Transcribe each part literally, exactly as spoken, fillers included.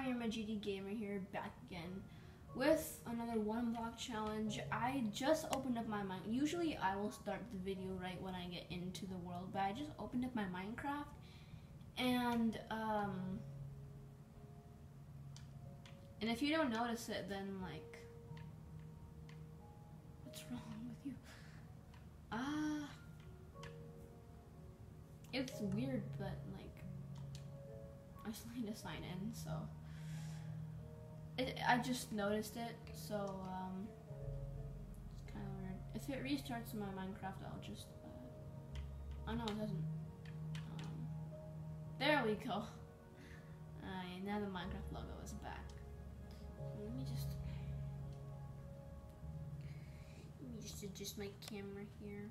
I'm your G D Gamer here, back again with another one block challenge. I just opened up my mind. Usually I will start the video right when I get into the world, but I just opened up my Minecraft and um and if you don't notice it, then like, what's wrong with you? Ah, uh, it's weird, but like I just need to sign in, so it, I just noticed it, so um, it's kind of weird. If it restarts my Minecraft, I'll just, uh, oh no, it doesn't. Um, there we go. Alright, now the Minecraft logo is back. Let me just, let me just adjust my camera here.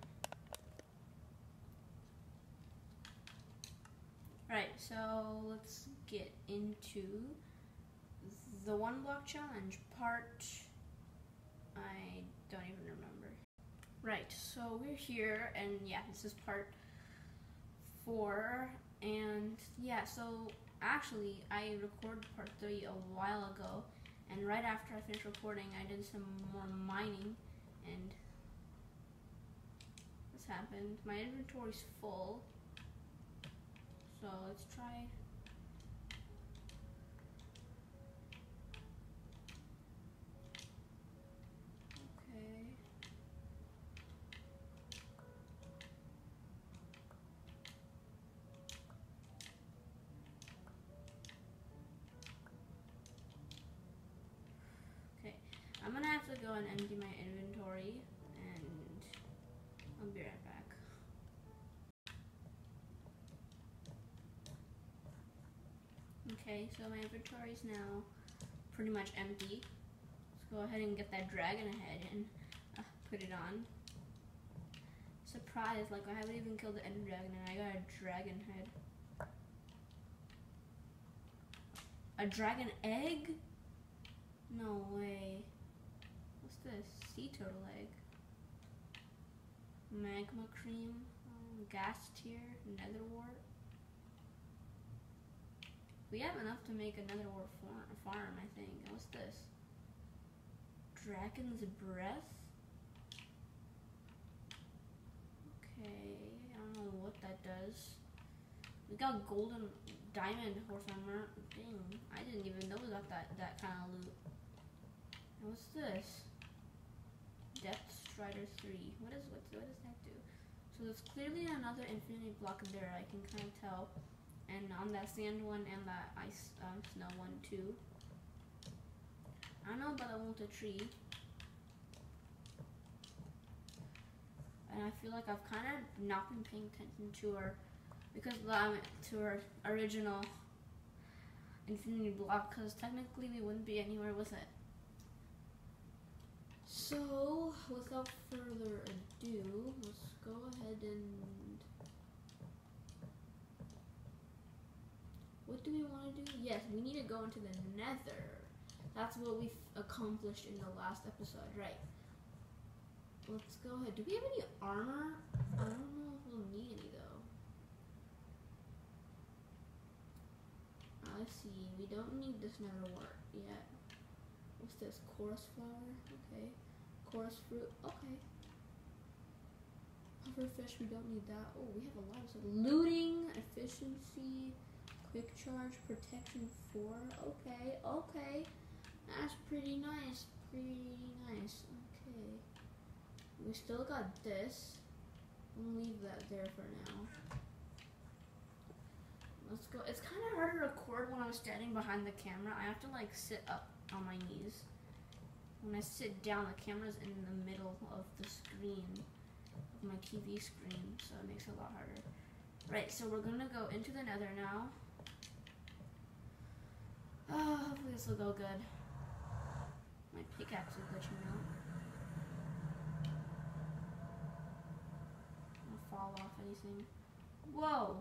Right, so let's get into the one block challenge part. I don't even remember. Right, so we're here, and yeah, this is part four, and yeah, so actually I recorded part three a while ago, and right after I finished recording, I did some more mining, and this happened. My inventory's full. So let's try. Okay. Okay. I'm gonna have to go and empty my inventory, and I'll be right back. Okay, so my inventory is now pretty much empty. Let's go ahead and get that dragon head and uh, put it on. Surprise, like I haven't even killed the ender dragon and I got a dragon head. A dragon egg? No way. What's this? Sea turtle egg. Magma cream. Um, gas tier. Nether wart. We have enough to make another farm, I think. What's this? Dragon's breath? Okay, I don't know what that does. We got golden diamond horse armor. Dang, I didn't even know we got that, that kind of loot. And what's this? Depth Strider three. What is what, what does that do? So there's clearly another infinity block there, I can kind of tell. And on that sand one and that ice um, snow one too. I don't know about the Ulta tree. And I feel like I've kind of not been paying attention to her, because um, to her original infinity block, because technically we wouldn't be anywhere with it. So without further ado, let's go ahead and, what do we want to do? Yes, we need to go into the nether. That's what we've accomplished in the last episode, right? Let's go ahead. Do we have any armor? I don't know if we'll need any though. I see. We don't need this nether wart yet. What's this? Chorus flower? Okay. Chorus fruit? Okay. Pufferfish, we don't need that. Oh, we have a lot of stuff. Looting, efficiency, quick charge, protection four. Okay, okay. That's pretty nice. Pretty nice. Okay. We still got this. We'll leave that there for now. Let's go. It's kind of hard to record when I'm standing behind the camera. I have to like sit up on my knees. When I sit down, the camera's in the middle of the screen, of my T V screen, so it makes it a lot harder. Right, so we're gonna go into the nether now. Oh, hopefully this will go good. My pickaxe is glitching out. I'll fall off anything. Whoa!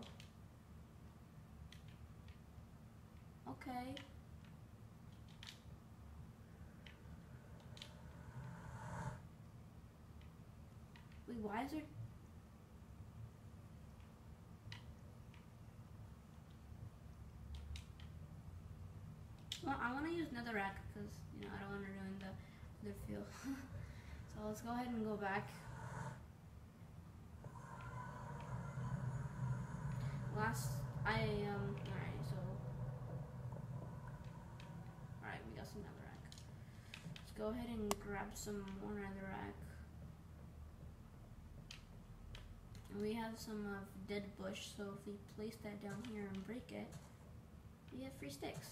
Okay. Wait, why is there... use netherrack because, you know, I don't want to ruin the, the feel. So let's go ahead and go back. Last, I, um, alright, so, alright, we got some netherrack. Let's go ahead and grab some more netherrack. And we have some of uh, dead bush, so if we place that down here and break it, we have free sticks.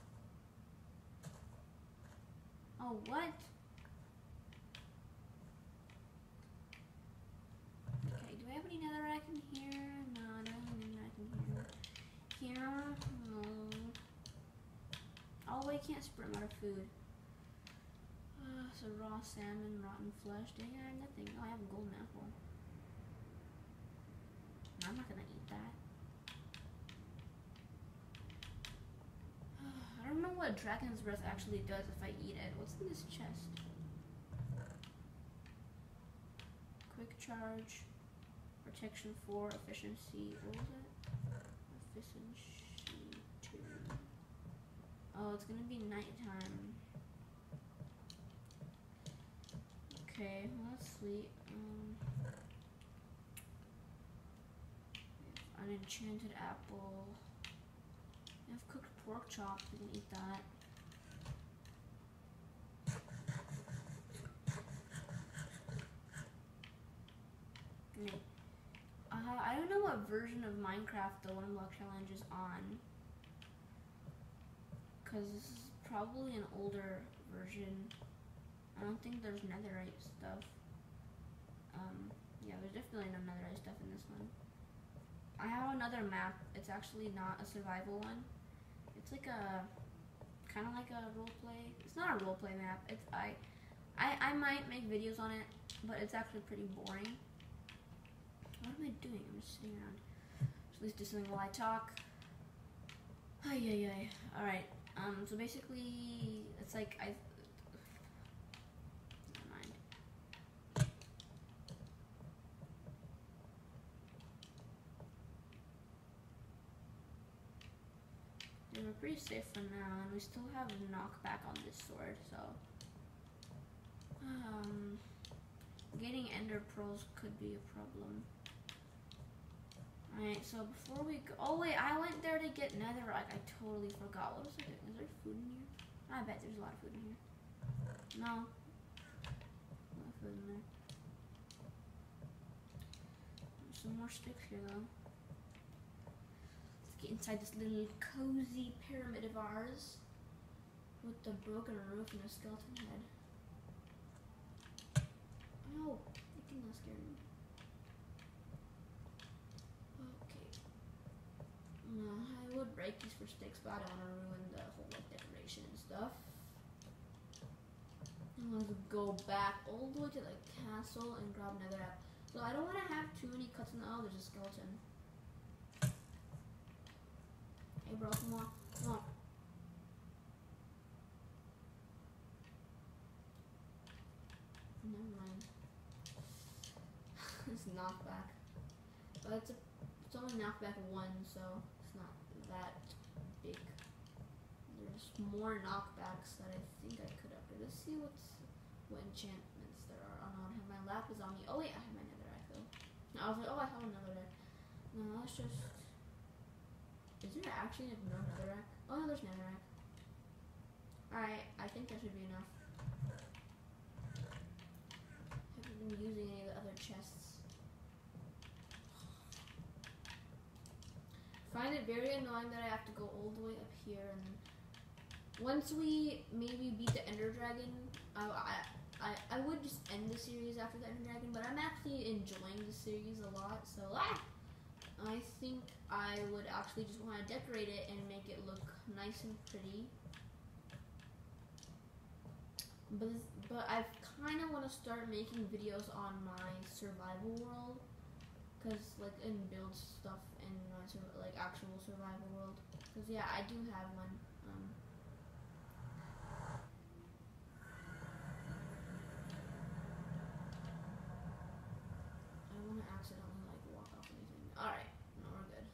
Oh, what? Okay, do I have any netherrack in here? No, I don't have any netherrack in here. Here? No. Oh, I can't spread out of food. Uh, so raw salmon, rotten flesh. Dang, I have nothing. Oh, I have a golden apple. No, I'm not gonna eat that. I don't know what dragon's breath actually does if I eat it. What's in this chest? Quick charge, protection four, efficiency. What was that? Efficiency two. Oh, it's gonna be nighttime. Okay, well, that's sweet. Um, an enchanted apple. I have cooked pork chop. We can eat that. Okay. Uh, I don't know what version of Minecraft the One Block Challenge is on, because this is probably an older version. I don't think there's netherite stuff. Um, yeah, there's definitely no netherite stuff in this one. I have another map. It's actually not a survival one. It's like a, kind of like a roleplay. It's not a roleplay map. It's I, I, I might make videos on it, but it's actually pretty boring. What am I doing? I'm just sitting around. So at least do something while I talk. Ay, ay, ay. All right. Um. So basically, it's like I. Never mind. Yeah, we're pretty safe for now, and we still have knockback on this sword, so. Um. Getting ender pearls could be a problem. Alright, so before we go, oh wait, I went there to get netherrack. I totally forgot. What was I doing? Is there food in here? I bet there's a lot of food in here. No. No food in there. There's some more sticks here though. Let's get inside this little cozy pyramid of ours with the broken roof and a skeleton head. No, I think that scared me. No, I would break these for sticks, but I don't want to ruin the whole like decoration and stuff. I'm going to go back all the way to the castle and grab netherrack. So I don't want to have too many cuts in the. Oh, there's a skeleton. Hey, bro, come on, come on. Never mind. It's knockback, but it's a, it's only knockback one, so. Not that big. There's more knockbacks that I think I could upgrade. Let's see what's what enchantments there are. Oh no, I have my lapis on me. Oh wait, I have my netherrack though. No, I was like, oh, I have another netherrack. No, let's just. Is there actually no netherrack? Oh no, there's netherrack. All right, I think that should be enough. Haven't been using any of the other chests. Find it very annoying that I have to go all the way up here, and then once we maybe beat the Ender Dragon, I, I, I, I would just end the series after the Ender Dragon, but I'm actually enjoying the series a lot, so ah, I think I would actually just want to decorate it and make it look nice and pretty. But, but I kind of want to start making videos on my survival world, because like, and build stuff in my like actual survival world. Because yeah, I do have one. Um, I don't want to accidentally like walk off anything. All right, no, we're good.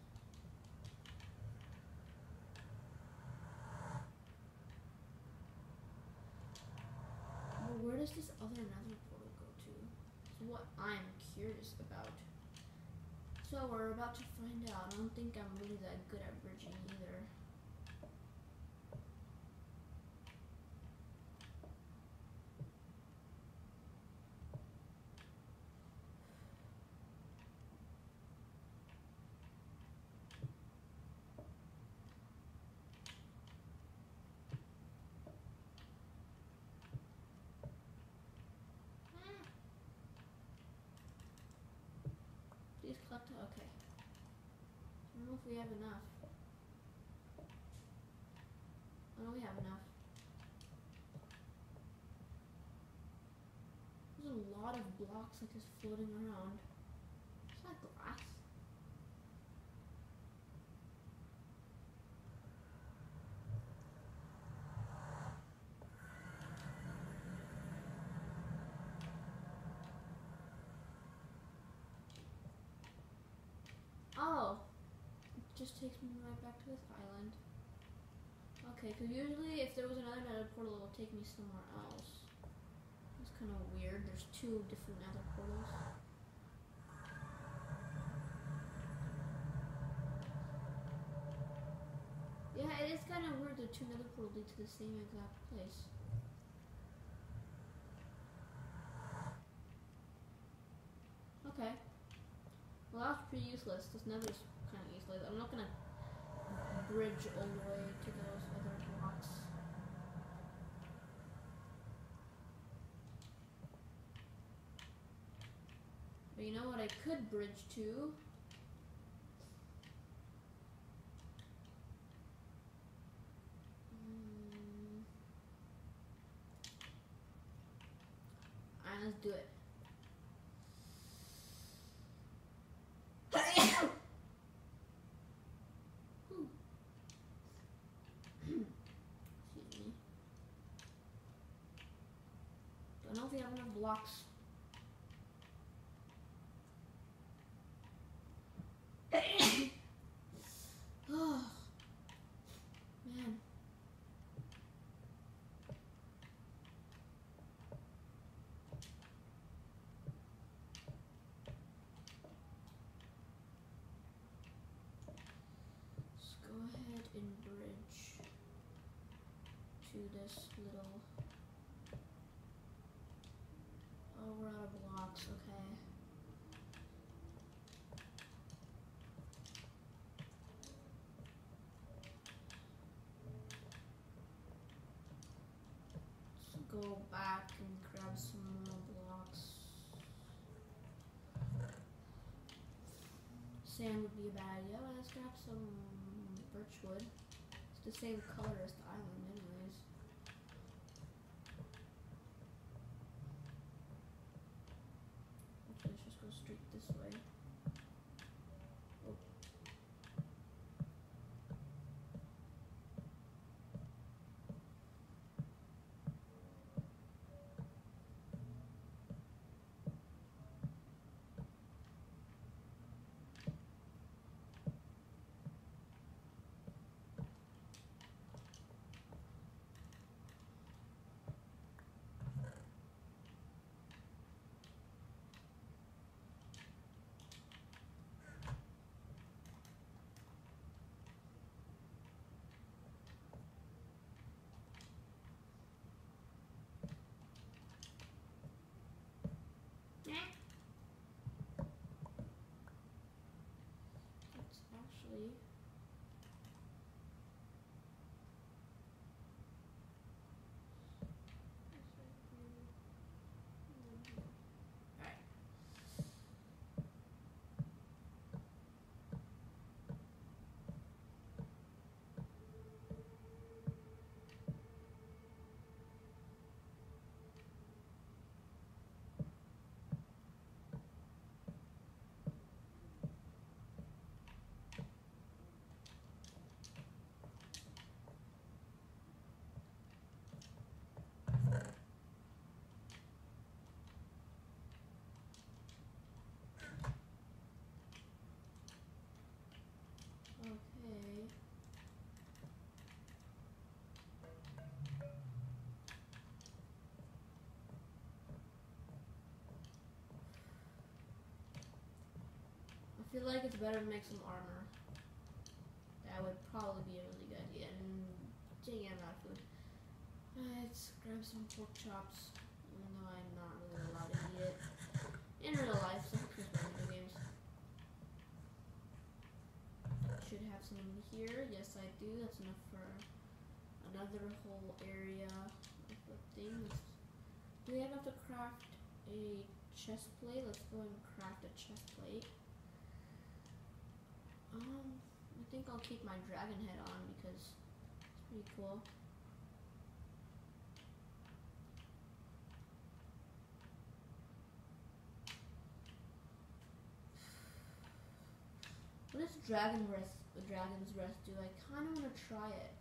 does this other nether portal go to? It's what I'm curious about. So we're about to find out. I don't think I'm really that good at bridging either. Please collect it. Okay. I don't know if we have enough. I know we have enough. There's a lot of blocks like this floating around. Is that glass? Oh, it just takes me right back to this island. Okay, because usually if there was another nether portal, it would take me somewhere else. It's kind of weird. There's two different nether portals. Yeah, it is kind of weird that two nether portals lead to the same exact place. Okay. Well, that's pretty useless. This nether's kind of useless. I'm not gonna bridge all the way to those other blocks. But you know what I could bridge to? Mm. Alright, let's do it. Excuse me. Don't know if we have enough blocks. Oh, man. Let's go ahead and bridge to this little... Oh, we're out of blocks, okay. Let's go back and grab some more blocks. Sand would be a bad idea, but let's grab some birch wood. It's the same color as the island anyways. Actually, let's just go straight this way. Oh. feel like it's better to make some armor. That would probably be a really good idea. And dang, I'm out of food. Let's grab some pork chops, even though I'm not really allowed to eat it in real life. So because my video games. Should have some here. Yes, I do. That's enough for another whole area of the things. Do we have enough to craft a chest plate? Let's go and craft a chest plate. Um, I think I'll keep my dragon head on because it's pretty cool. What does dragon breath, the dragon's breath do? I kind of want to try it.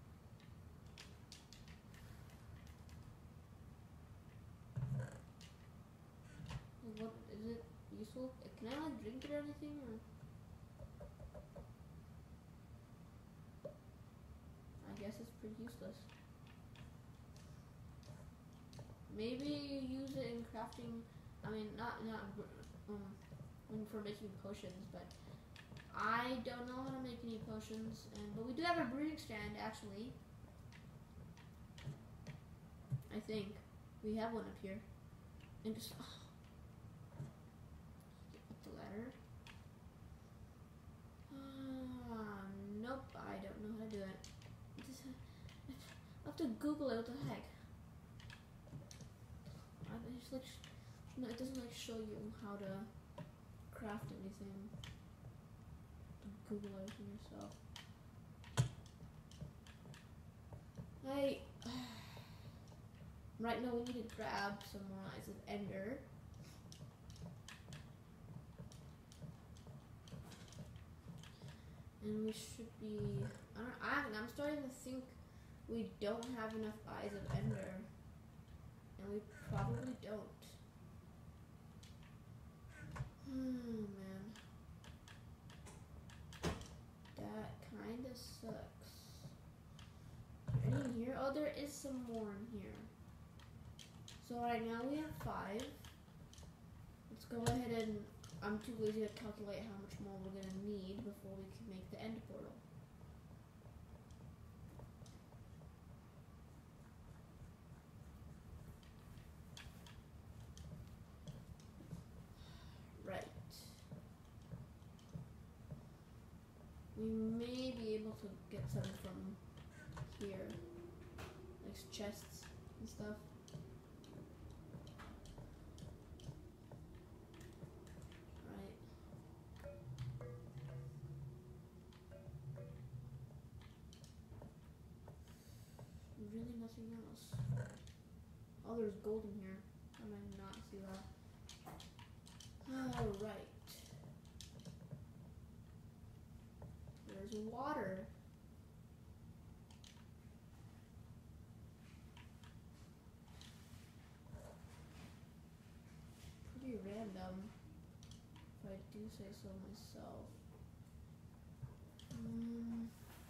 What is it useful? Can I like drink it or anything? Or? I guess it's pretty useless. Maybe you use it in crafting. I mean, not not um, for making potions, but I don't know how to make any potions. And but we do have a brewing stand actually. I think we have one up here. And just oh, get up the ladder. Uh, nope, I don't know how to do it. Just, I have to Google it. What the heck? I just like no, it doesn't like show you how to craft anything. Google everything yourself. I right now we need to grab some more eyes of ender. And we should be I don't I I'm starting to think we don't have enough eyes of ender. And we probably don't. Hmm man. That kinda sucks. Is there any in here? Oh, there is some more in here. So right now we have five. Let's go ahead and I'm too lazy to calculate how much more we're gonna need before we can make the end portal. Right. We may be able to get some from here. Like chests and stuff. Really nothing else. Oh, there's gold in here. How did I not see that? Alright. There's water. Pretty random, if I do say so myself. Mm.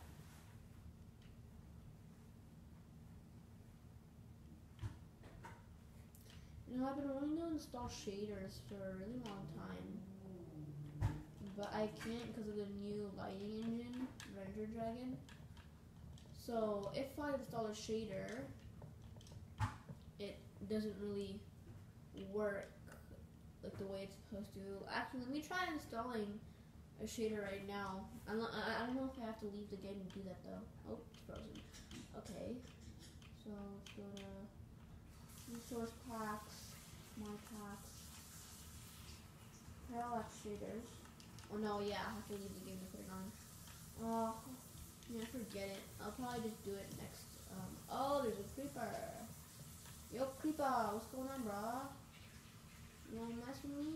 You know, I've been wanting to install shaders for a really long time, but I can't because of the new lighting engine, Render Dragon. So if I install a shader, it doesn't really work like the way it's supposed to. Actually, let me try installing a shader right now. I'm not, I don't know if I have to leave the game to do that though. Oh, it's frozen. Okay, so let's go to resource packs, my packs, parallax shaders. Oh no, yeah, I have to leave the game to put it on. Oh, yeah, forget it. I'll probably just do it next. Um, oh, there's a creeper. Yo, creeper, what's going on, bro? You wanna mess with me?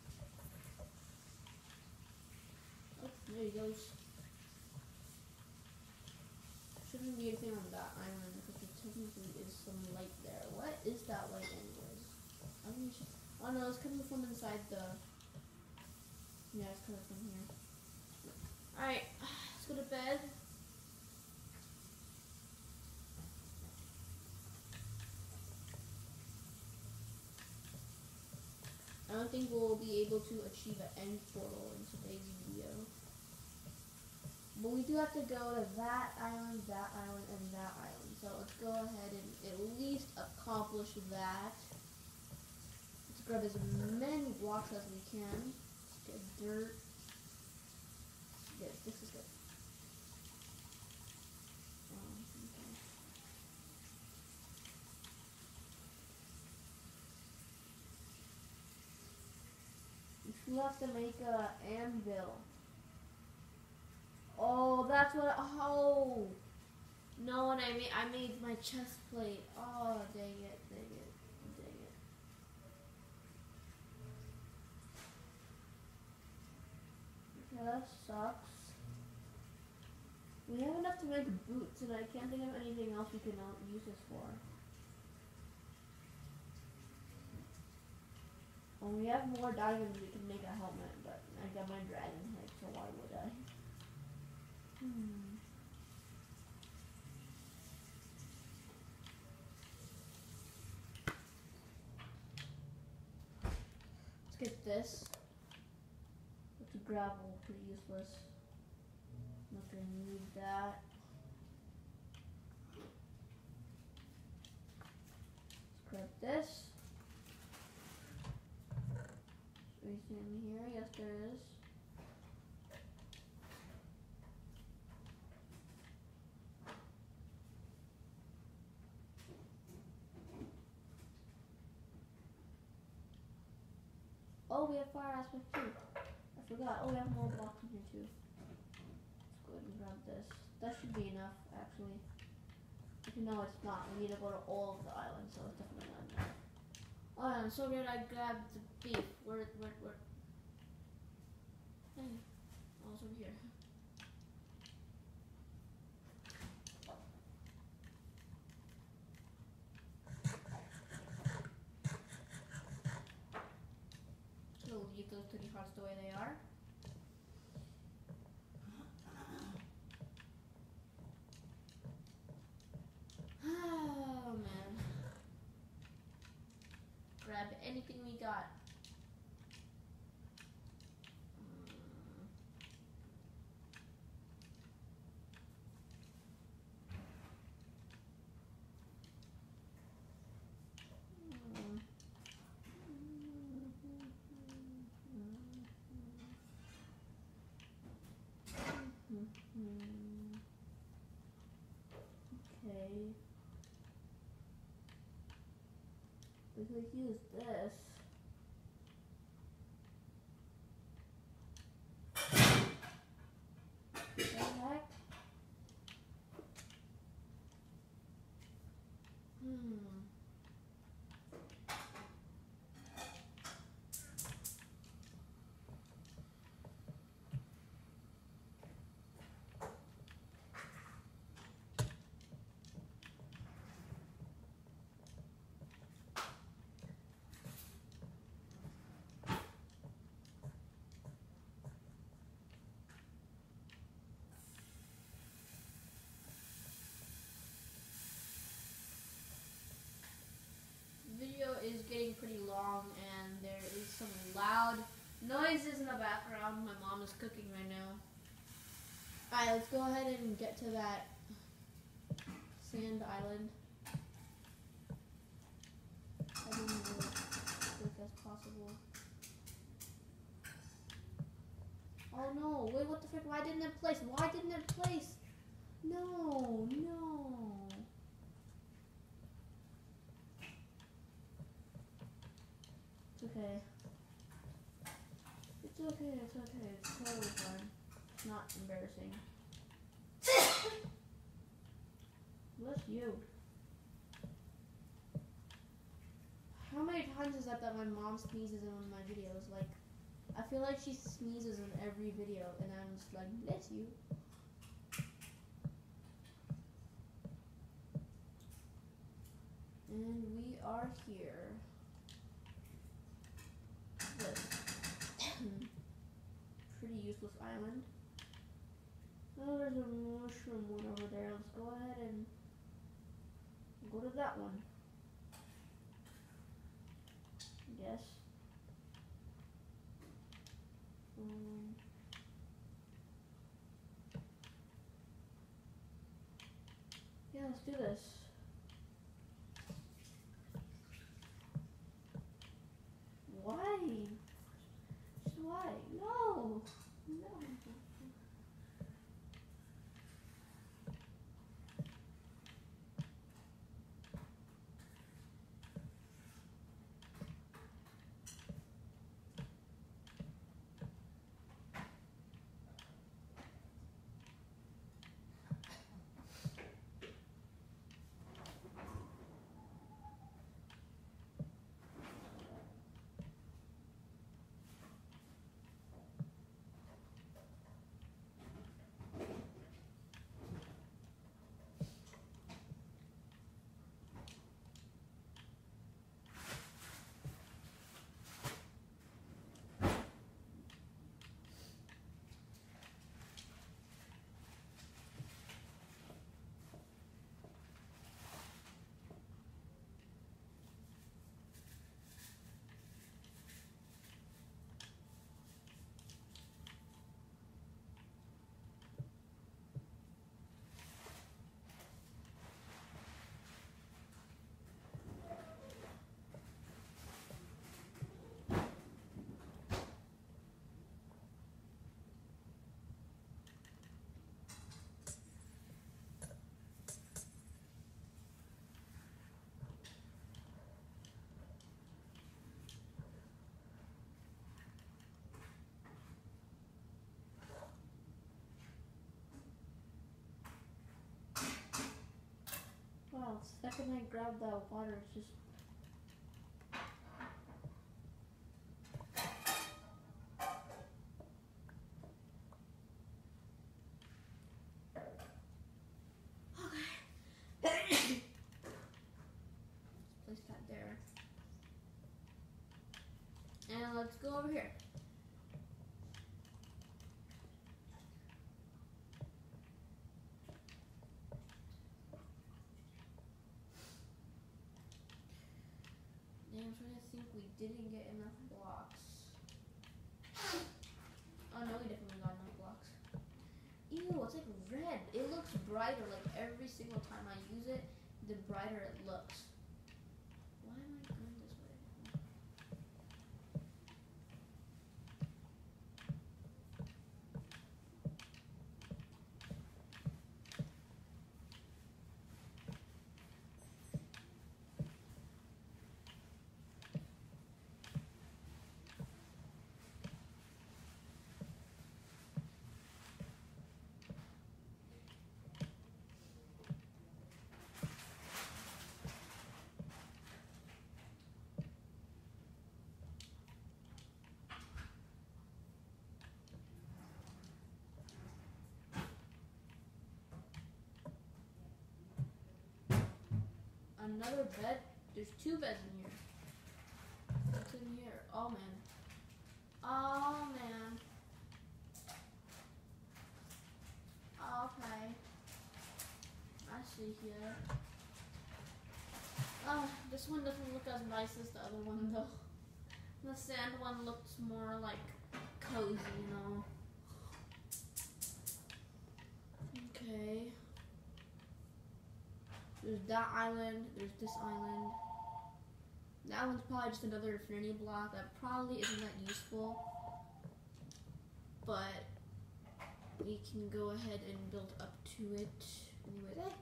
Oh, there he goes. Shouldn't be anything on that island because there technically is some light there. What is that light anyways? I think we should, oh no, it's coming from inside the, yeah, it's coming from here. Alright, let's go to bed. I don't think we'll be able to achieve an end portal in today's video. But we do have to go to that island, that island, and that island. So let's go ahead and at least accomplish that. Let's grab as many blocks as we can. Let's get dirt. Yes, this is good. Um, okay. We have to make a anvil. Oh, that's what. Oh, no! And I made I made my chest plate. Oh, dang it! Dang it! Dang it! Okay, that sucks. We have enough to make boots, and I can't think of anything else we can uh, use this for. When we have more diamonds, we can make a helmet, but I got my dragon head, so why would I? Hmm. Let's get this. It's gravel, pretty useless. I'm not gonna need that. Let's grab this. Anything in here? Yes, there is. Oh, we have fire aspect too. I forgot. Oh, we have more blocks in here too. Let's go ahead and grab this. That should be enough, actually. But no, it's not. We need to go to all of the islands, so it's definitely not enough. Oh, I'm so good. I grabbed the beef. Where, where, where? Hey. Oh, it's over here. So we'll leave those three hearts the way they are. Oh man. Grab anything we got. Okay. We could use this. What the heck? Hmm. Is getting pretty long, and there is some loud noises in the background. My mom is cooking right now. Alright, let's go ahead and get to that sand island. I didn't do it as quick as possible. Oh no, wait, what the frick? Why didn't it place? Why didn't it place? No, no. Okay. It's okay, it's okay, it's totally fine. It's not embarrassing. Bless you. How many times is that that my mom sneezes in one of my videos? Like, I feel like she sneezes in every video, and I'm just like, bless you. And we are here. This pretty useless island. Oh, there's a mushroom one over there. Let's go ahead and go to that one. Yes. do this. Why? Just why? No! No. Wow, the second I grab that water, it's just... Okay. Place that there. And let's go over here. I'm trying to think, we didn't get enough blocks. Oh no, we definitely got enough blocks. Ew, it's like red. It looks brighter, like every single time I use it, the brighter it looks. Why am I going this way? Another bed? There's two beds in here. What's in here? Oh man. Oh man. Okay. I see here. Oh, this one doesn't look as nice as the other one though. The sand one looks more like cozy, you know. Okay. There's that island, there's this island. That one's probably just another infinity block that probably isn't that useful. But we can go ahead and build up to it. Anyway, there.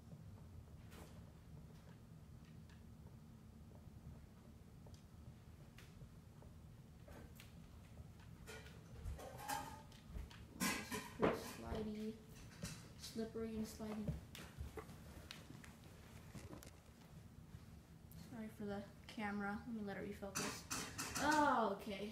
This is pretty slidey, slippery and slidey. Sorry for the camera. Let me let it refocus. Oh, okay.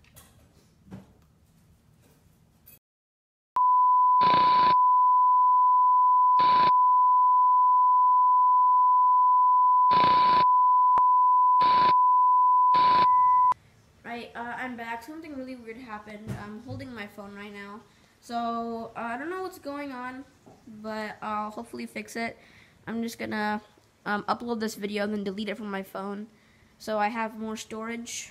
Right, uh, I'm back. Something really weird happened. I'm holding my phone right now. So, uh, I don't know what's going on, but I'll hopefully fix it. I'm just gonna um, upload this video and then delete it from my phone so I have more storage.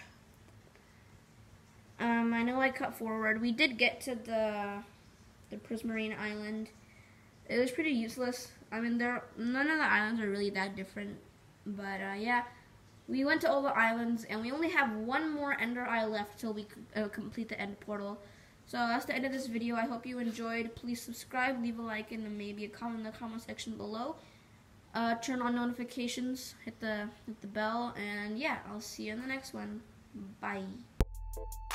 Um, I know I cut forward. We did get to the, the Prismarine Island. It was pretty useless. I mean, there none of the islands are really that different. But uh, yeah, we went to all the islands, and we only have one more Ender Eye left till we uh, complete the end portal. So that's the end of this video. I hope you enjoyed. Please subscribe, leave a like, and maybe a comment in the comment section below. Uh, turn on notifications, hit the hit the bell, and yeah, I'll see you in the next one. Bye.